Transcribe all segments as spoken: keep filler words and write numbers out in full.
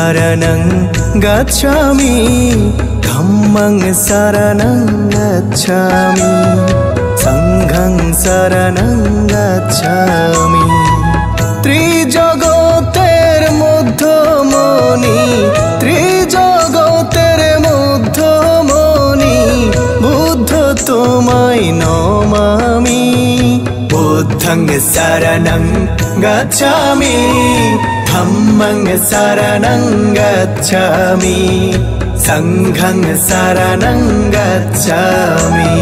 शरणं गच्छामि धम्मं शरणं गच्छामि संघं शरणं गच्छामि त्रिजगतेर मध्यमणि त्रिजगतेर मध्यमणि बुद्ध तोमाय नमामि बुद्धं शरणं गच्छामि धम्मं शरणं गच्छामि संघं शरणं गच्छामि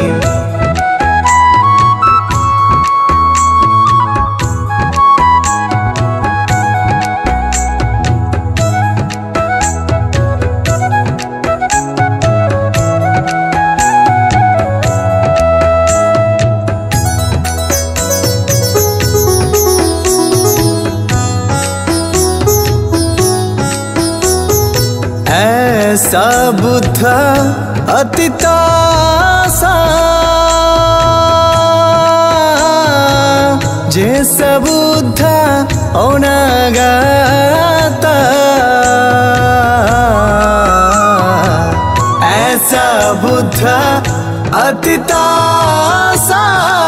ऐसा बुद्ध अतितासा जैसा बुद्ध अनागता ऐसा बुद्ध अतितासा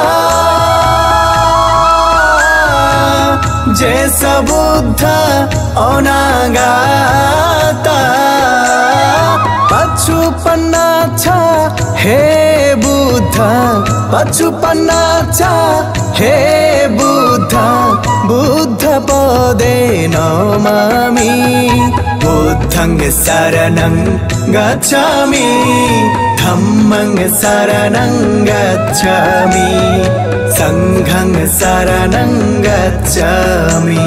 जैसा बुद्ध अनागता पछुपन्ना छ हे बुद्ध पछुपन्ना छ हे बुद्ध बुद्ध पदे नमामि बुद्धं शरणं गच्छामि धम्मं शरणं गच्छामि संघं शरणं गच्छामि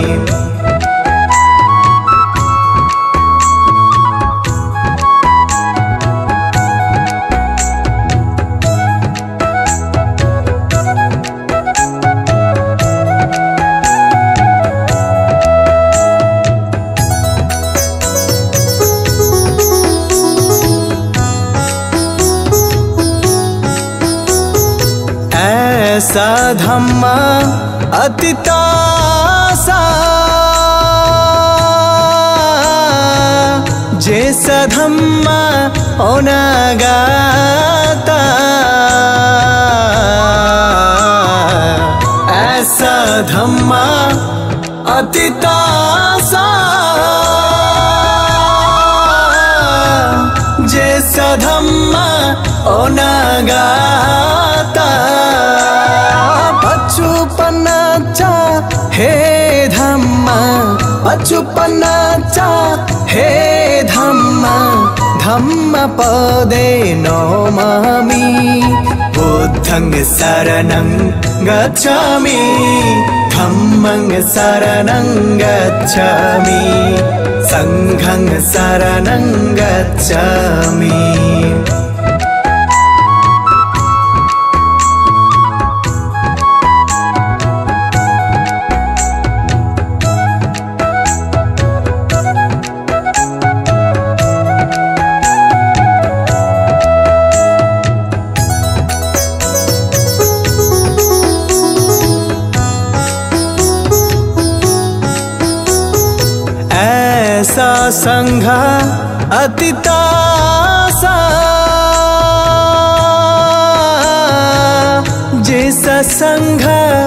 ऐसा धम्म अतितासा जैसा धम्म अनागता ऐसा धम्म अतितासा जैसा धम्म अनागता पछुपन्ना छ हे धम्म पछुपन्ना छ हे धम्म धम्म पदे नमामि बुद्धं शरणं गच्छामि धम्मं शरणं गच्छामि संघं शरणं गच्छामि ऐसा संघ अतितासा जैसा संघ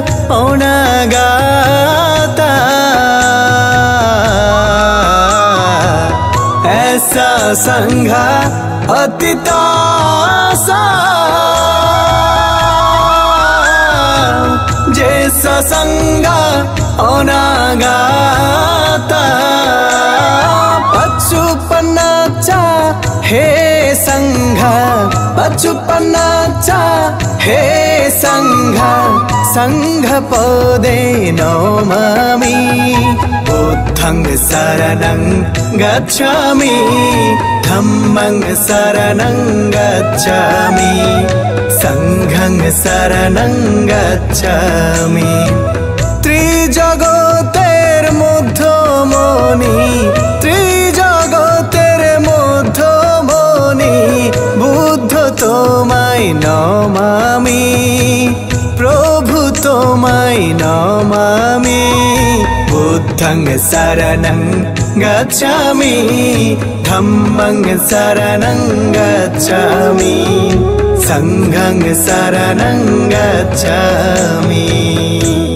अनागता ऐसा संघ अतितासा जैसा संघ अनागता पछुपन्ना छ हे संघ पछुपन्ना छ हे संघ संघ पदे नमामि बुद्धं शरणं गच्छामि धम्मं शरणं गच्छामि संघं शरणं गच्छामि त्रिजगतेर मध्यमणि त्रिजगतेर मध्यमणि बुद्ध तोमाय नमामि प्रभु तोमाय नमामि बुद्धं शरणं गच्छामि धम्मं शरणं गच्छामि संघं शरणं गच्छामि।